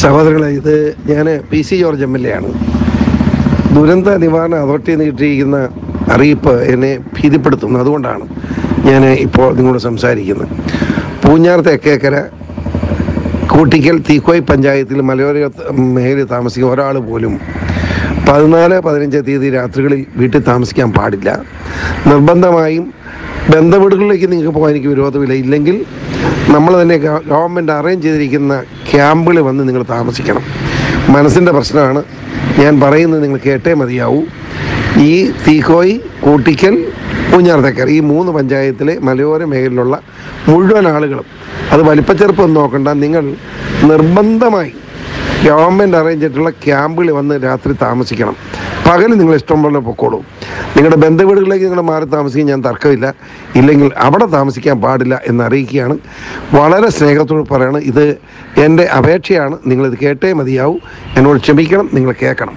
സഹോദരങ്ങളെ, ഇത് ഞാൻ PC ജോർജ് MLA ആണ്. ദുരന്ത നിവാരണ അതോറിറ്റിയിൽ നിന്ന് കിട്ടിയിരിക്കുന്ന അറിയിപ്പ് എന്നെ ഭീതിപ്പെടുത്തുന്നു. അതുകൊണ്ടാണ് ഞാൻ ഇപ്പോൾ നിങ്ങളോട് സംസാരിക്കുന്നത്. പൂഞ്ഞാർ തെക്കേക്കര കൂട്ടിക്കൽ തീക്കോയ് പഞ്ചായത്തിൽ മലയോര മേഖലയിൽ താമസിക്കുന്ന ഒരാൾ പോലും 14-15 തീയതി രാത്രികളിൽ വീട്ടിൽ താമസിക്കാൻ പാടില്ല. നിർബന്ധമായും ബന്ധവീടുകളിലേക്ക് നിങ്ങൾക്ക് പോകാൻ എനിക്ക് വിരോധമില്ല. ഇല്ലെങ്കിൽ നമ്മൾ തന്നെ ഗവൺമെൻറ് അറേഞ്ച് ചെയ്തിരിക്കുന്ന ക്യാമ്പുകളിൽ വന്ന് നിങ്ങൾ താമസിക്കണം. മനസ്സിൻ്റെ പ്രശ്നമാണ് ഞാൻ പറയുന്നത്, നിങ്ങൾ കേട്ടേ മതിയാവൂ. ഈ തീക്കോയ്, കൂട്ടിക്കൽ, പൂഞ്ഞാർ തെക്കര ഈ 3 പഞ്ചായത്തിലെ മലയോര മേഖലയിലുള്ള മുഴുവൻ ആളുകളും, അത് വലിപ്പച്ചെറുപ്പം നോക്കണ്ട, നിങ്ങൾ നിർബന്ധമായി ഗവൺമെൻറ് അറേഞ്ച് ചെയ്തിട്ടുള്ള ക്യാമ്പുകളിൽ വന്ന് രാത്രി താമസിക്കണം. പകൽ നിങ്ങൾ ഇഷ്ടം പോലെ പൊക്കോളൂ. നിങ്ങളുടെ ബന്ധുവീടുകളിലേക്ക് നിങ്ങൾ മാറി താമസിക്കാൻ ഞാൻ തർക്കമില്ല. ഇല്ലെങ്കിൽ അവിടെ താമസിക്കാൻ പാടില്ല എന്നറിയിക്കുകയാണ്. വളരെ സ്നേഹത്തോട് പറയണം. ഇത് എൻ്റെ അപേക്ഷയാണ്. നിങ്ങളിത് കേട്ടേ മതിയാവൂ. എന്നോട് ക്ഷമിക്കണം, നിങ്ങൾ കേൾക്കണം.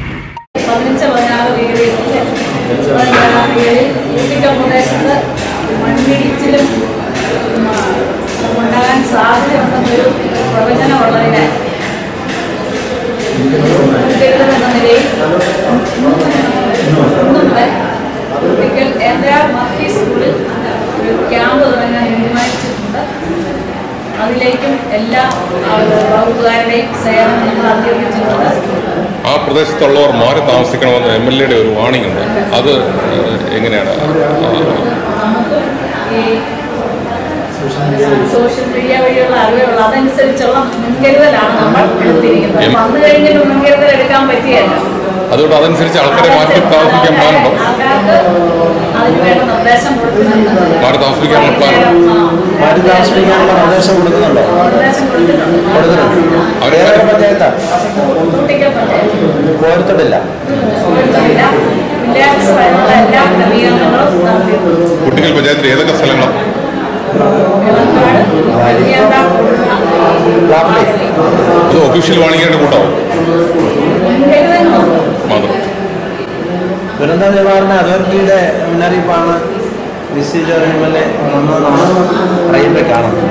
ക്യാമ്പ് തീരുമാനിച്ചിട്ടുണ്ട്. അതിലേക്കും എല്ലാ വകുപ്പുകാരുടെയും സേവനം നമ്മൾ അഭ്യർത്ഥിച്ചിട്ടുണ്ട്. ആ പ്രദേശത്തുള്ളവർ മാറി താമസിക്കണമെന്ന് MLA ഒരു വാണിംഗ് ഉണ്ട്. അത് എങ്ങനെയാണ്? നമുക്ക് ഈ സോഷ്യൽ മീഡിയ വഴിയുള്ള അറിവുകൾ അതനുസരിച്ചുള്ള മുൻകരുതലാണ് നമ്മൾ എടുത്തിരിക്കുന്നത്. വന്നു കഴിഞ്ഞിട്ട് മുൻകരുതൽ എടുക്കാൻ പറ്റിയല്ല. അതുകൊണ്ട് അതനുസരിച്ച് ആൾക്കാരെ മാറ്റി താമസിക്കാൻ പ്ലാനുണ്ടോ? ആൾക്കാർക്ക് അതിന് വേണ്ട നിർദ്ദേശം കൊടുക്കുന്നുണ്ട്. മാറി താമസിക്കാനുള്ള പ്ലാൻ നിർദ്ദേശം കൊടുക്കുന്നുണ്ടോ? കോരത്തോടില്ല. കുട്ടികൾ പഞ്ചായത്തിൽ ഏതൊക്കെ സ്ഥലങ്ങളാണ്? അത് ഒഫീഷ്യൽ വാണിംഗായിട്ട് കൂട്ടാവും മാത്രം. ദുരന്ത നിവാരണ അതോറിറ്റിയുടെ മുന്നറിയിപ്പാണ് PC ജോർജ് MLA വന്നതെന്നാണ് അറിയിപ്പ് കാണുന്നത്.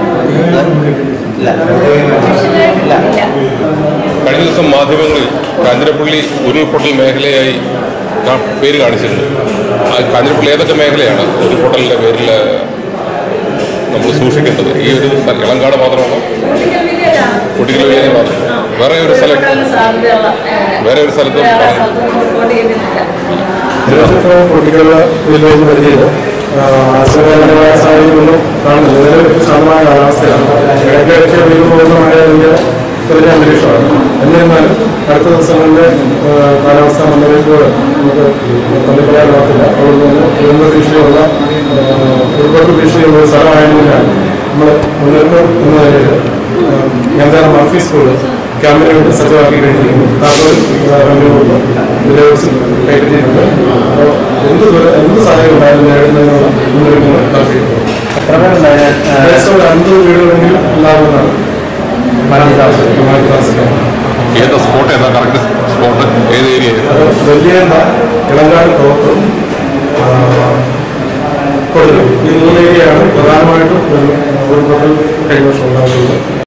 കഴിഞ്ഞ ദിവസം മാധ്യമങ്ങളിൽ കാഞ്ഞിരപ്പള്ളി ഉരുൾപൊട്ടൽ മേഖലയായി പേര് കാണിച്ചിട്ടുണ്ട്. ആ കാഞ്ഞിരപ്പള്ളി ഏതൊക്കെ മേഖലയാണ് ഉരുൾപൊട്ടലിൻ്റെ പേരിൽ നമ്മൾ സൂക്ഷിക്കേണ്ടത്? ഈ ഒരു ഇളങ്കാട് മാത്രമാണോ? കുട്ടികൾ വില്ലേജ് മാത്രം? വേറെ ഒരു സ്ഥലത്തും കുട്ടികളുടെ വില്ലേജ് പരിധിയിൽ ആശ്രയപരമായ സാഹചര്യങ്ങളും കാണുന്നില്ല. ശാന്തമായ കാലാവസ്ഥയാണ്. ഇടയ്ക്കിടയ്ക്ക് വീട് പോകുന്ന മഴയുടെ ചെറിയ അന്തരീക്ഷമാണ്. എന്നിരുന്നാലും അടുത്ത ദിവസങ്ങളിലെ കാലാവസ്ഥാ മുന്നറിയിപ്പുകൾ നമുക്ക് തള്ളിക്കളയാനാകത്തില്ല. അതുകൊണ്ട് തന്നെ ദുരന്ത ഭീഷണിയുള്ള ഉൾപ്പെടുത്ത ഭീഷണിയുള്ള സ്ഥലമായതിനാൽ നമ്മൾ മുന്നേറ്റം എന്ന നിലയിൽ ഞങ്ങളുടെ മർഫി സ്കൂള് ക്യാമ്പിന് വേണ്ടി സജ്ജമാക്കി കഴിഞ്ഞിരിക്കുന്നു. കൈപ്പറ്റിയിട്ടുണ്ട്. അപ്പോൾ എന്ത് സാഹചര്യം ഉണ്ടായാലും നേടുന്നതിനുള്ള മുന്നൊരുക്കങ്ങൾ നടത്തിയിട്ടുണ്ട്. 50 വീടുകളെങ്കിലും ഉണ്ടാകുന്നതാണ് ഏത് സ്പോട്ട്? ഏതാ കറക്റ്റ് സ്പോട്ട്? ഏത് ഏരിയ? വലിയ ഇളങ്കാട് തോപ്പ് കൊടുക്കും. ഈ 3 ഏരിയയാണ് പ്രധാനമായിട്ടും ഒരു കഴിഞ്ഞ വർഷം ഉണ്ടാകുന്നത്.